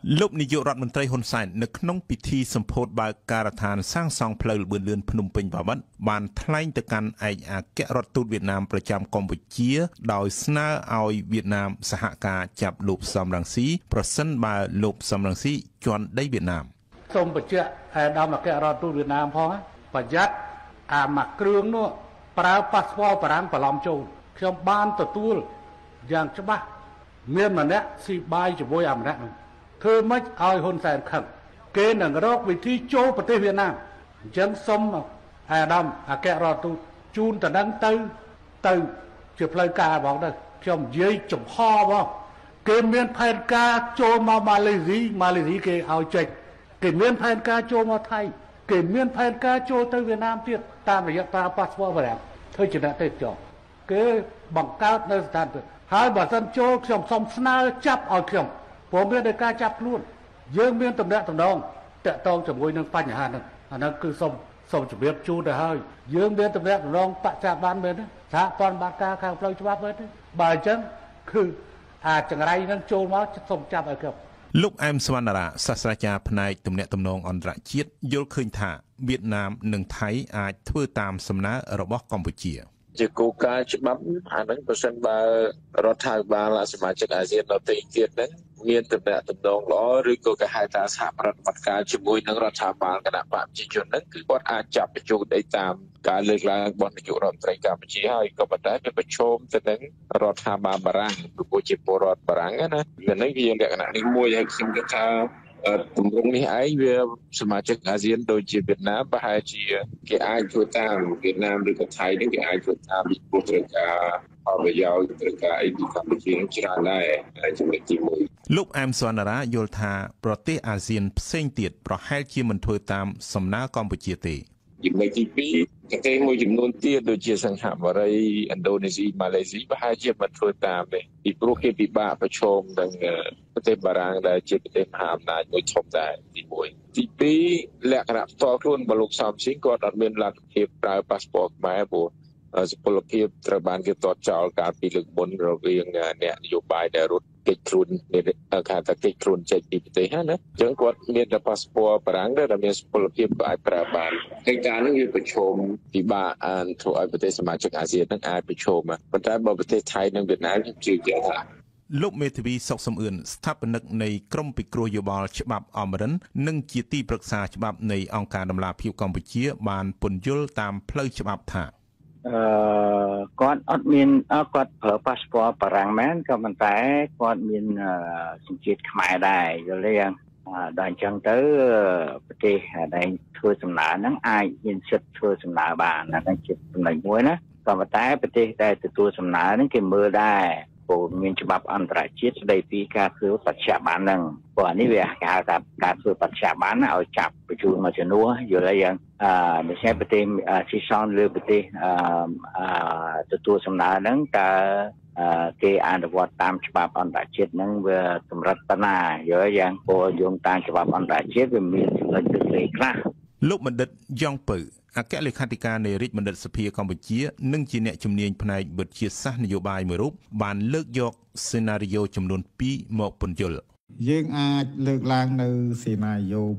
លោកនាយករដ្ឋមន្ត្រីហ៊ុនសែននៅក្នុងពិធីសម្ពោធបើកការដ្ឋានសាងសង់ផ្លូវល្បឿនលឿនភ្នំពេញបាវិតបានថ្លែងទៅកាន់ឯកអគ្គរដ្ឋទូតវៀតណាមប្រចាំកម្ពុជាដោយស្នើឲ្យវៀតណាមសហការចាប់លោកសំរងស៊ីប្រសិនបើលោកសំរងស៊ីជន់ដីវៀតណាមសូមបញ្ជាក់ឯកឧត្តមអគ្គរដ្ឋទូតវៀតណាមផងប្រយ័ត្នអាមកគ្រឿងនោះប្រើប៉ាសពតបារាំងបន្លំចូលខ្ញុំបានទទួលយ៉ាងច្បាស់មានម្នាក់ស៊ីបាយជាមួយអាម្នាក់នោះធ្វើម៉េចឲ្យហ៊ុនសែនខឹងគេនឹងរកវិធីចូលប្រទេសវៀតណាមអញ្ចឹងសូមអាដាមអគ្គរដ្ឋទូតជូនតំណែងទៅជាផ្លូវការបងទៅខ្ញុំនិយាយចំហបងគេមានផែនការចូលមកម៉ាឡេស៊ីគេឲ្យចេញគេមានផែនការចូលមកថៃគេមានផែនការចូលទៅវៀតណាមទៀតតាមរយៈប្រើប៉ាសពតបារាំងធ្វើជាអ្នកទេសចរគេបង្កើតនៅស្ថានភាពហើយបើសិនចូលខ្ញុំសូមស្នើចាប់ឲ្យខ្ញុំព្រមមានតែការចាប់ខ្លួនយើងមានតំណែងតាក់ទងជាមួយនឹងបញ្ហាហ្នឹងអាហ្នឹងគឺសូមជម្រាបជូនទៅហើយយើងមានតំណែងបច្ចុប្បន្នមែនទេសហព័ន្ធបាតការខាងផ្លូវច្បាប់មែនទេបើអញ្ចឹងគឺអាចង្រៃហ្នឹងចូលមកសូមចាប់ឲ្យខ្ញុំលោកអែមសវណ្ណារាសាស្ត្រាចារ្យផ្នែកទំនាក់ទំនងអន្តរជាតិយល់ឃើញថាវៀតណាមនិងថៃអាចធ្វើតាមសំណើរបស់កម្ពុជាជាគោលការណ៍ច្បាប់អាហ្នឹងប្រសិនបើរដ្ឋាភិបាលសមាជិកអាស៊ានដទៃទៀតហ្នឹងមានទំនាក់ទំនងល្អឬក៏គេហៅថាសហប្រតិបត្តិការជាមួយនឹងរដ្ឋាភិបាលគណៈបកប្រជាជនហ្នឹងគឺគាត់អាចចាប់បញ្ជូនដីតាមការលើកឡើងរបស់នាយករដ្ឋមន្ត្រីកម្ពុជាហើយក៏ប៉ុន្តែវាប្រឈមទៅនឹងរដ្ឋាភិបាលបារាំងព្រោះជាពលរដ្ឋបារាំងណាវានេះវាលក្ខណៈនេះមួយហើយខ្ញុំគិតថាទម្រង់នេះឯងវាសមាជិកអាស៊ានដូចជាវៀតណាមប្រហែលជាគេអាចធ្វើតាមវៀតណាមឬក៏ថៃនេះគេអាចធ្វើតាមពីព្រោះត្រូវការផលប្រយោជន៍ត្រូវការអីពីកម្ពុជាច្រើនដែរចំណុចទី1 លោកអែមសវណ្ណារាយល់ថាប្រទេសអាស៊ានផ្សេងទៀតប្រហែលជាមិនធ្វើតាមសំណើកម្ពុជាទេចំណុចទី2ប្រទេសមួយចំនួនទៀតដូចជាសិង្ហបុរីឥណ្ឌូនេស៊ីម៉ាឡេស៊ីប្រហែលជាមិនធ្វើតាមទេពីព្រោះគេពិបាកប្រឈមនឹងប្រទេសបារាំងដែលជាប្រទេសមហាអំណាចមួយធំដែរទី1ទី2លក្ខណៈផ្ទាល់ខ្លួនរបស់លោកសំស៊ីគាត់អត់មានលទ្ធភាពប្រើប៉ាសពតខ្មែរព្រោះសុពលភាពត្រូវបានគេទាត់ចោលកាលពីលើកមុនរវាងអ្នកនយោបាយដែលរត់គេចខ្លួនគេថាគេចខ្លួនចេញពីប្រទេសណាអញ្ចឹងគាត់មានតែប៉ាសពតបារាំងដែលមានសុពលភាពក៏អាចប្រើបានកិច្ចការនេះវាប្រឈមពិបាកធ្វើឲ្យប្រទេសសមាជិកអាស៊ាននឹងអាចប្រឈមប៉ុន្តែបើប្រទេសថៃនិងវៀតណាមខ្ញុំជឿជាក់ថាលោកមេធាវីសុកសំអឿនស្ថាបនិកនៃក្រមពិគ្រោះយោបល់ច្បាប់អមរិននិងជាទីប្រឹក្សាច្បាប់នៃអង្គការដំឡាភិបកម្ពុជាបានពន្យល់តាមផ្លូវច្បាប់ថាគាត់អត់មានគាត់ប្រើប៉ាសពតបារាំងមែនក៏ប៉ុន្តែគាត់មានសញ្ជាតិខ្មែរដែរយល់ទេដល់អញ្ចឹងទៅប្រទេសដែលធ្វើសំណើហ្នឹងអាចមានសិទ្ធិធ្វើសំណើបានហ្នឹងជាចំណុចមួយណាក៏ប៉ុន្តែប្រទេសដែលទទួលសំណើហ្នឹងគេមើលដែរព្រោះមានច្បាប់អន្តរជាតិស្ដីពីការធ្វើបច្ចៈបានហ្នឹងព្រោះនេះវាគេហៅថាការធ្វើបច្ចៈបានឲ្យចាប់បញ្ជូនមកជំនួសយល់ហើយយ៉ាងដូច្នេះប្រទេសស៊ីសងលើប្រទេសទទួលសំណើហ្នឹងតើគេអនុវត្តតាមច្បាប់អន្តរជាតិហ្នឹងវាកម្រិតប៉ុណ្ណាយល់យ៉ាងព្រោះយោងតាមច្បាប់អន្តរជាតិវាមានចំណុចទឹកលេខ្លះលោកបណ្ឌិតយ៉ងពៅអគ្គលេខាធិការនៃរាជបណ្ឌិតសភាកម្ពុជានិងជាអ្នកជំនាញផ្នែកវិទ្យាសាស្ត្រនយោបាយមួយរូបបានលើកយកសេណារីយ៉ូចំនួន2មកពន្យល់យើងអាចលើកឡើងនៅសេណារីយ៉ូ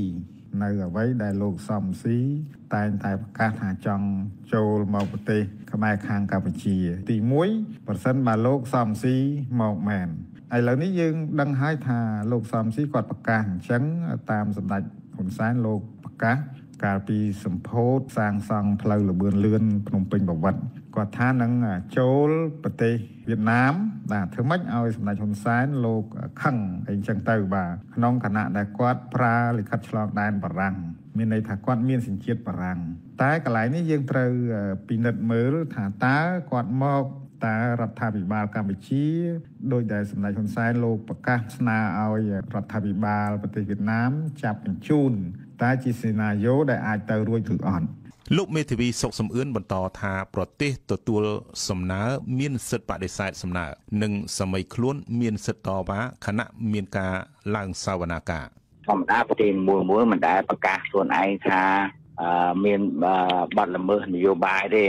2នៅអ្វីដែលលោកសំស៊ីតែងតែប្រកាសថាចង់ចូលមកប្រទេសខ្មែរខាងកម្ពុជាទី1ប្រសិនបើលោកសំស៊ីមកមែនឥឡូវនេះយើងដឹងហើយថាលោកសំស៊ីគាត់ប្រកាសអញ្ចឹងតាមសម្ដេចហ៊ុនសែនលោកប្រកាសកាលពីសម្ពោធសាងសង់ផ្លូវល្បឿនលឿនភ្នំពេញបាវិតគាត់ថានឹងចូលប្រទេសវៀតណាមបាទធ្វើម៉េចឲ្យសម្ដេចហ៊ុនសែនលោកខឹងអីចឹងទៅបាទក្នុងគណៈដែលគាត់ប្រើលិខិតឆ្លងដែនបារាំងមានន័យថាគាត់មានសញ្ជាតិបារាំងតែកន្លែងនេះយើងត្រូវពិនិត្យមើលថាតើគាត់មកតើរដ្ឋាភិបាលកម្ពុជាដោយដែលសម្ដេចហ៊ុនសែនលោកប្រកាសស្នើឲ្យរដ្ឋាភិបាលប្រទេសវៀតណាមចាប់បញ្ជូនតែជាសេណារីយ៉ូដែលអាចទៅរួចឬអត់លោកមេធាវីសុកសំអឿនបន្តថាប្រទេសទទួលសំណើមានសិទ្ធិបដិសេធសំណើនិងសម័យខ្លួនមានសិទ្ធិតវ៉ាខណៈមានការឡើងសវនាការធម្មតាប្រទេសមួយមិនដែលប្រកាសខ្លួនឯងថាមានបទល្មើសនយោបាយទេ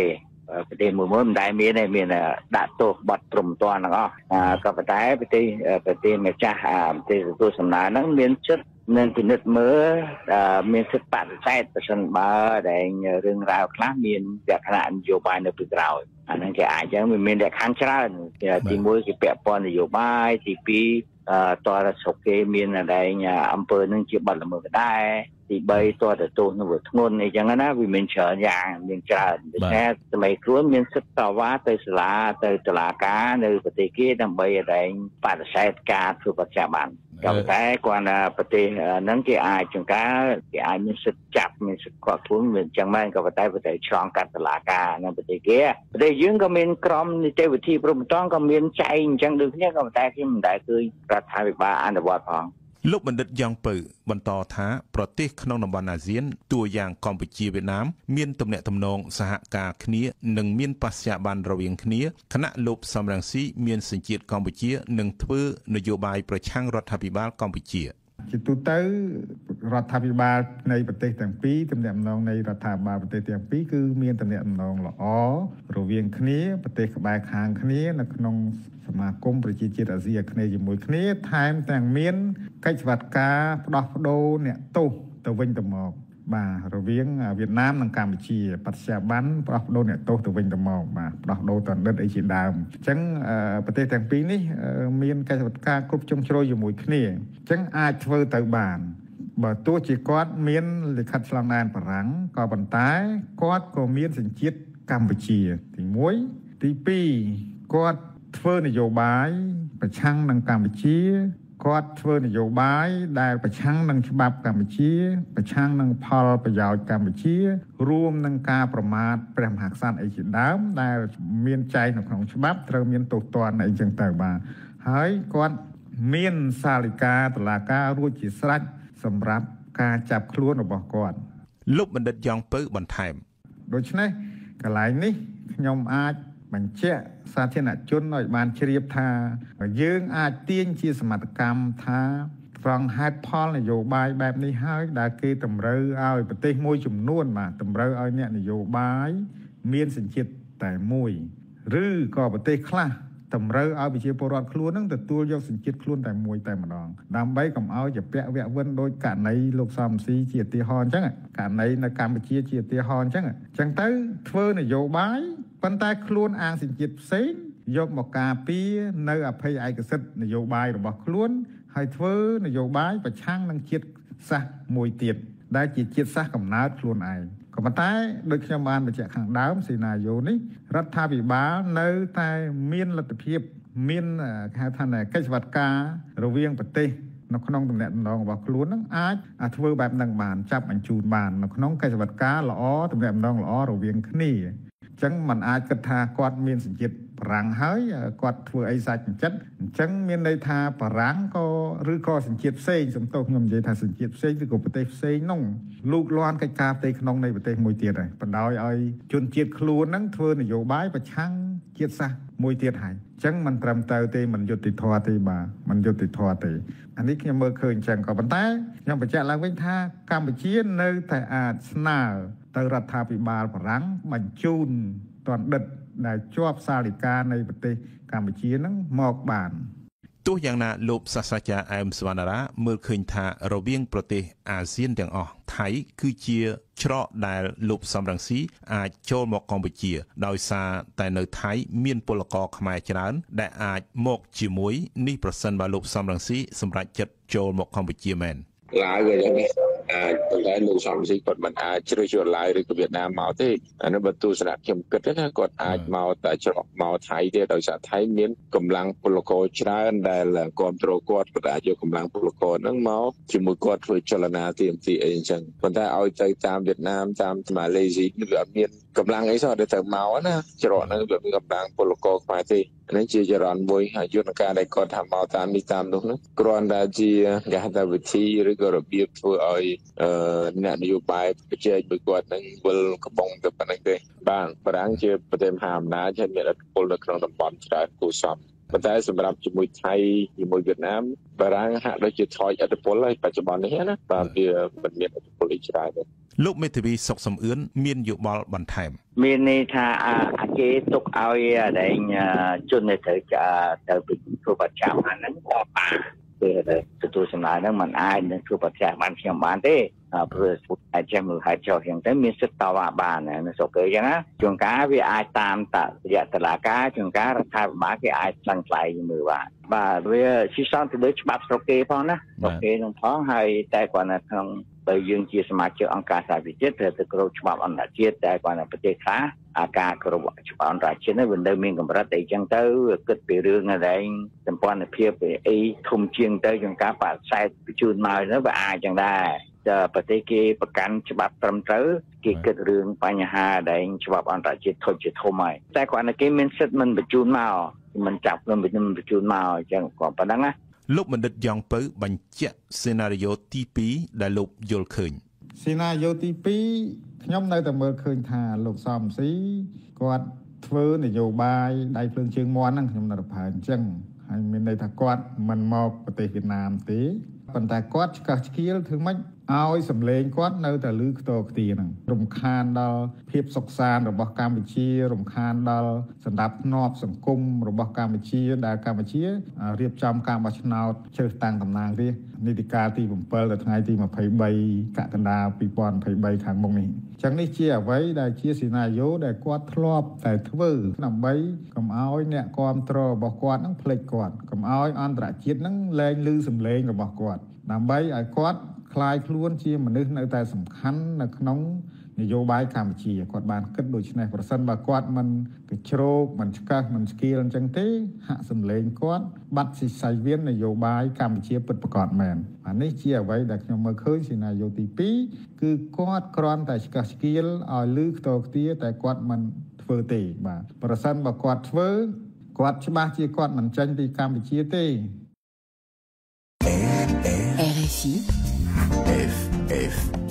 ประเทศมือได้มีในมีด่าตัวบดตรมตัวนั่นก็ประเทศประเทศเมจ้าประเทศตัวสำนักนั้นมีชุดเงินพินิจมือมีสิทธิ์ปัดใช้ประชันมาในเรื่องราวคลาสมีแบบขณะนโยบายในปีเราอันนั้นแกอาจจะมีแต่ขั้นช้าที่มือที่เปียปอนนโยบายที่ปีตัวระสกเกมีอะไรอำเภอหนึ่งจีบัตรละมือก็ได้ที่ใบตัวแต่ตัวนวัตงนในอย่างนั้นวิมินเชิญอย่างมีจานแค่สมัยครั้วมีสิทธิ์ต่อว่าเตยสลาเตยตลาดการในประเทศกีนำใบอะไรปัดใช้การคือปัจจุบันกับแต่ก่อนประเทศนั้นที่อายจงการที่อายมีสิทธิ์จับมีสิทธิ์กอดทุนเหมือนจังแม่กับประเทศช่องการตลาดการในประเทศกีประเทศยืงก็มีกรมในเจ้าวิธีปรมต้องก็มีใจจังดึงเนี่ยกับประเทศที่มันได้คือรัฐบาลอันดับวัดพองលោកបណ្ឌិតយ៉ាងពៅបន្តថាប្រទេសក្នុងតំបន់អាស៊ានតួយ៉ាងកម្ពុជាវៀតណាមមានទំនាក់ទំនងសហការគ្នានិងមានបស្ចាប័នរវាងគ្នាខណៈលោកសំរងស៊ីមានសញ្ជាតិកម្ពុជានិងធ្វើនយោបាយប្រឆាំងរដ្ឋាភិបាលកម្ពុជាជាទូទៅរដ្ឋាភិបាលនៃប្រទេសទាំងពីរទំនាក់ទំនងនៃរដ្ឋាភិបាលប្រទេសទាំងពីរគឺមានទំនាក់ទំនងល្អរវាងគ្នាប្រទេសក្បែរខាងគ្នានៅក្នុងសមាគមប្រជាជាតិអាស៊ីអាគ្នេយ៍ជាមួយគ្នាថែមទាំងមានកិច្ចសវត្ថិការផ្ដោះប្ដូរអ្នកទោសទៅវិញទៅមកបាទរវាងវៀតណាមនិងកម្ពុជាបច្ចុប្បន្នផ្ដោះប្ដូរអ្នកទោសទៅវិញទៅមកបាទផ្ដោះប្ដូរតណ្ឌិតអីជាដើមអញ្ចឹងប្រទេសទាំងពីរនេះមានកិច្ចសវត្ថិការគ្រប់ជ្រុងជ្រោយជាមួយគ្នាអញ្ចឹងអាចធ្វើទៅបានបើទោះជាគាត់មានលិខិតឆ្លងដែនបារាំងក៏ប៉ុន្តែគាត់ក៏មានសញ្ជាតិកម្ពុជាទី1ទី2គាត់ធ្វើនយោបាយប្រឆាំងនឹងកម្ពុជាគាត់ធ្វើនយោបាយដែលប្រឆាំងនឹងច្បាប់កម្ពុជាប្រឆាំងនឹងផលប្រយោជន៍កម្ពុជារួមនឹងការប្រមាថព្រះមហាក្សត្រអីជាដើមដែលមានចែងនៅក្នុងច្បាប់ត្រូវមានទោសទណ្ឌអីចឹងទៅបាទហើយគាត់មានសាលិកាតុលាការរួចជាស្រេចសម្រាប់ការចាប់ខ្លួនរបស់គាត់លោកបណ្ឌិតយ៉ងពៅបន្ថែមដូច្នេះកន្លែងនេះខ្ញុំអាចបញ្ជាក់សាធារណជនឲ្យបានជ្រាបថាយើងអាចទាញជាសមត្ថកម្មថាត្រង់ហេតុផលនយោបាយបែបនេះហើយដែលគេតម្រូវឲ្យប្រទេសមួយចំនួនបាទតម្រូវឲ្យអ្នកនយោបាយមានសញ្ជាតិតែមួយឬក៏ប្រទេសខ្លះតម្រូវឲ្យប្រជាពលរដ្ឋខ្លួននឹងទទួលយកសញ្ជាតិខ្លួនតែមួយតែម្ដងដើម្បីកុំឲ្យជាពាក់វៈវិនដោយករណីលោកសំស៊ីជាឧទាហរណ៍អញ្ចឹងករណីនៅកម្ពុជាជាឧទាហរណ៍អញ្ចឹងទៅធ្វើនយោបាយប៉ុន្តែខ្លួនអាងសញ្ជាតិផ្សេងយកមកការពារនៅអភ័យឯកសិទ្ធិនយោបាយរបស់ខ្លួនហើយធ្វើនយោបាយប្រឆាំងនឹងជាតិសាសន៍មួយទៀតដែលជាជាតិសាសន៍កំណើតខ្លួនឯងក៏ប៉ុន្តែដូចខ្ញុំបានបញ្ជាក់ខាងដើមសេណារីយ៉ូនេះរដ្ឋាភិបាលនៅតែមានលទ្ធភាពមានគេហៅថាកិច្ចសវត្ថិការរវាងប្រទេសនៅក្នុងទំនាក់ទំនងរបស់ខ្លួននឹងអាចធ្វើបែបហ្នឹងបានចាប់បញ្ជូនបាននៅក្នុងកិច្ចសវត្ថិការល្អទំនាក់ទំនងល្អរវាងគ្នាអញ្ចឹងมันអាចគិតថាគាត់មានសញ្ជាតិបារាំងហើយគាត់ធ្វើអីសាច់ចិត្តអញ្ចឹងមានន័យថាបារាំងក៏ឬក៏សញ្ជាតិផ្សេងសំទោសខ្ញុំនិយាយថាសញ្ជាតិផ្សេងឬក៏ប្រទេសផ្សេងនោះលូកលាន់កិច្ចការផ្ទៃក្នុងនៃប្រទេសមួយទៀតហើយបណ្ដោយឲ្យជនជាតិខ្លួនហ្នឹងធ្វើនយោបាយប្រឆាំងជាតិសាសន៍មួយទៀតហើយអញ្ចឹងมันត្រឹមត្រូវទេมันយុត្តិធម៌ទេបាទมันយុត្តិធម៌ទេអានេះខ្ញុំមើលឃើញអញ្ចឹងក៏ប៉ុន្តែខ្ញុំបញ្ជាក់ឡើងវិញថាកម្ពុជានៅតែអាចស្នើទៅរដ្ឋាភិបាលបារាំងបញ្ជូនទណ្ឌិតដែលជាប់សាលិកានៃប្រទេសកម្ពុជានឹងមកបានទោះយ៉ាងណាលោកសាស្ត្រាចារ្យអែមសវណ្ណារាមើលឃើញថារវាងប្រទេសអាស៊ានទាំងអស់ថៃគឺជាច្រកដែលលោកសំរងស៊ីអាចចូលមកកម្ពុជាដោយសារតែនៅថៃមានពលករខ្មែរច្រើនដែលអាចមកជាមួយនេះប្រសិនបើលោកសំរងស៊ីសម្រេចចិត្តចូលមកកម្ពុជាមែនឡាយយ៉ាងនេះប៉ុន្តែលោកសំស៊ីគាត់មិនអាចជ្រើសរើសឡាយឬក៏វៀតណាមមកទេអានោះបើទស្សនៈខ្ញុំគិតណាគាត់អាចមកតែច្រកមកថៃទេដោយសារថៃមានកម្លាំងពលករច្រើនដែលគ្រប់គ្រងគាត់អាចយកកម្លាំងពលករហ្នឹងមកជាមួយគាត់ធ្វើចលនាទីអីអញ្ចឹងប៉ុន្តែឲ្យទៅតាមវៀតណាមតាមម៉ាឡេស៊ីវាអត់មានកម្លាំងអីសោះដែលទៅមកណាច្រកហ្នឹងវាមានកម្លាំងពលករខ្មែរទេនេះជាចរន្តមួយយន្តការដែលគាត់ថាមកតាមនេះតាមនោះហ្នឹងគ្រាន់តែជាគេហៅថាវិធីឬក៏របៀបធ្វើឲ្យអ្នកនយោបាយប្រជែកvớiគាត់នឹងវិលកំពុងទៅប៉ុណ្្នឹងទេបាទបារាំងជាប្រទេសមហាអំណាចហើយមានឥទ្ធិពលនៅក្នុងតំបន់ច្រើនគួរសមប៉ុន្តែសម្រាប់ជាមួយថៃជាមួយវៀតណាមបារាំងហាក់ដូចជាថយឥទ្ធិពលហើយបច្ចុប្បន្ននេះណាបាទវាមិនមានឥទ្ធិពលច្រើនទេលោកមេធាវីសុកសំអឿនមានយោបល់បន្ថែមមានន័យថាអាគេទុកឲ្យតែជនដែលត្រូវទៅពីធ្វើបច្ចាស់ហ្នឹងក៏បានពេលទទួលចំណាយហ្នឹងมันអាចនឹងធ្វើបច្ចាស់បានខ្ញុំបានទេព្រោះអាចចាំមើលហើយចោះយ៉ាងទៅមានសិទ្ធិតវ៉ាបាននៅស្រុកគេអញ្ចឹងណាជួនកាលវាអាចតាមតរយៈតុលាការជួនកាលរដ្ឋាភិបាលគេអាចឆ្លងឆ្លៃមើលបាទវាស៊ីសងទៅលើច្បាប់ស្រុកគេផងណាស្រុកគេនឹងផងហើយតែគាត់នៅក្នុងបើយើងជាសមាជិកអង្គការសហប្រជាជាតិត្រូវទៅគោរពច្បាប់អន្តរជាតិតែគាត់នៅប្រទេសខ្លះការគោរពច្បាប់អន្តរជាតិនេះវានៅមានកម្រិតអីចឹងទៅគិតពីរឿងហ្នឹងសម្ព័ន្ធភាពអីធំជាងទៅជួនកាលបាក់ខ្សែបញ្ជូនមកទៅវាអាចចឹងដែរប្រទេសគេប្រកាន់ច្បាប់ត្រឹមត្រូវគេគិតរឿងបញ្ហាដែលច្បាប់អន្តរជាតិធុជាធំហើយតែគាត់នៅគេមានសិទ្ធិមិនបញ្ជូនមកមិនចាប់មិនបញ្ជូនមកអញ្ចឹងក៏ប៉ុណ្ណឹងណាលោកបណ្ឌិតយ៉ងពៅបញ្ជាក់សេណារីយ៉ូទី2ដែលលោកយល់ឃើញសេណារីយ៉ូទី2ខ្ញុំនៅតែមើលឃើញថាលោកសំស៊ីគាត់ធ្វើនយោបាយដៃភ្លើងជើងមាន់ហ្នឹងខ្ញុំនៅតែប្រើអញ្ចឹងហើយមានន័យថាគាត់មិនមកប្រទេសវៀតណាមទេប៉ុន្តែគាត់ឆ្កឹះឆ្កៀលធ្វើម៉េចឲ្យសម្លេងគាត់នៅតែលឺខ្ទរខ្ទាហ្នឹងរំខានដល់ភាពសុខសាន្តរបស់កម្ពុជារំខានដល់សន្តិភាពសង្គមរបស់កម្ពុជាដែលកម្ពុជារៀបចំការបោះឆ្នោតជ្រើសតាំងតំណាងរាស្ត្រនីតិកាលទី7ដល់ថ្ងៃទី23កក្កដា2023ខាងមុខនេះអញ្ចឹងនេះជាអ្វីដែលជាសេណារីយ៉ូដែលគាត់ធ្លាប់តែធ្វើដើម្បីកុំឲ្យអ្នកគាំទ្ររបស់គាត់នឹងភ្លេចគាត់កុំឲ្យអន្តរជាតិនឹងលែងឮសម្លេងរបស់គាត់ដើម្បីឲ្យគាត់คล้ายខ្លួនជាមនុស្សនៅតែសំខាន់នៅក្នុងនយោបាយកម្ពុជាគាត់បានគិតដូច្នេះប្រសិនបើគាត់មិនកញ្ជ្រោកមិនឆ្កឹះមិនស្គៀលអញ្ចឹងទេហាក់សម្លេងគាត់បាត់សិស័យវៀននយោបាយកម្ពុជាពិតប្រាកដមែនអានេះជាអ្វីដែលខ្ញុំមើលឃើញសេណារីយ៉ូទី2គឺគាត់គ្រាន់តែឆ្កឹះឆ្កៀលឲ្យលឺខ្ទរខ្ទាតែគាត់មិនធ្វើទេបាទប្រសិនបើគាត់ធ្វើគាត់ច្បាស់ជាគាត់មិនចាញ់ពីកម្ពុជាទេ RFI